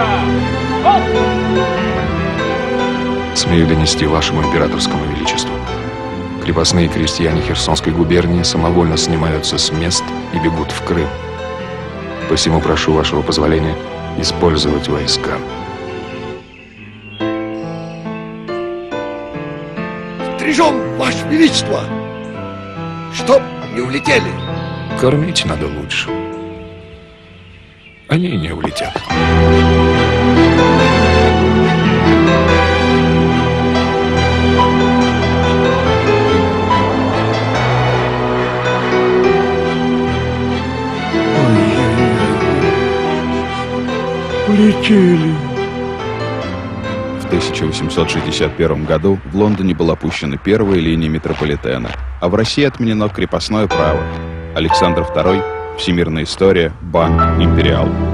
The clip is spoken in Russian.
Смею донести вашему императорскому величеству. Крепостные крестьяне Херсонской губернии самовольно снимаются с мест и бегут в Крым. Посему прошу вашего позволения использовать войска. Стрижем, ваше величество, чтоб не улетели. Кормить надо лучше. Они не улетят. Улетели. В 1861 году в Лондоне была пущена первая линия метрополитена, а в России отменено крепостное право. Александр II, Всемирная история, Банк, Империал.